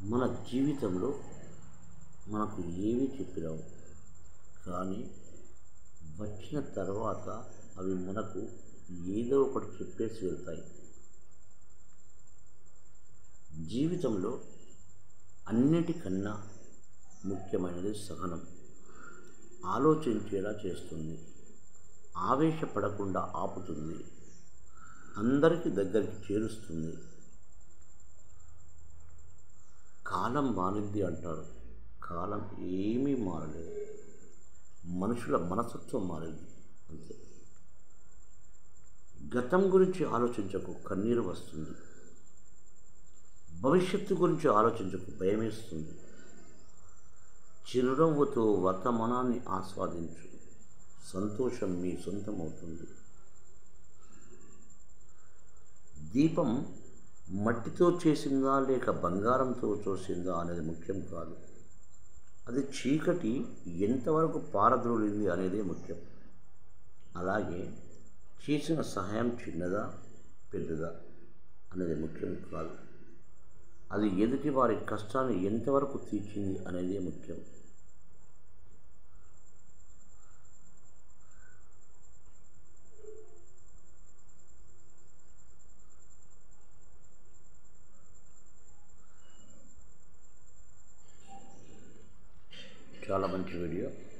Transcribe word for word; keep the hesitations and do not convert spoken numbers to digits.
మన జీవితంలో మనకు ఏవి చెప్పిరావు, కానీ వచ్చిన తర్వాత అవి మనకు ఏదో ఒకటి చెప్పేసి వెళ్తాయి. జీవితంలో అన్నిటికన్నా ముఖ్యమైనది సహనం. ఆలోచించేలా చేస్తుంది, ఆవేశపడకుండా ఆపుతుంది, అందరికీ దగ్గరికి చేరుస్తుంది. కాలం మారింది అంటారు, కాలం ఏమీ మారలేదు. మనుషుల మనస్తత్వం మారింది అంతే. గతం గురించి ఆలోచించకు, కన్నీరు వస్తుంది. భవిష్యత్తు గురించి ఆలోచించకు, భయమేస్తుంది. చిరునవ్వుతో వర్తమానాన్ని ఆస్వాదించు, సంతోషం మీ సొంతం అవుతుంది. దీపం మట్టితో చేసిందా లేక బంగారంతో చేసిందా అనేది ముఖ్యం కాదు, అది చీకటి ఎంతవరకు పారద్రోలింది అనేది ముఖ్యం. అలాగే చేసిన సహాయం చిన్నదా పెద్దదా అనేది ముఖ్యం కాదు, అది ఎదుటి వారి కష్టాన్ని ఎంతవరకు తీర్చింది అనేది ముఖ్యం. చాలా మంచి వీడియో.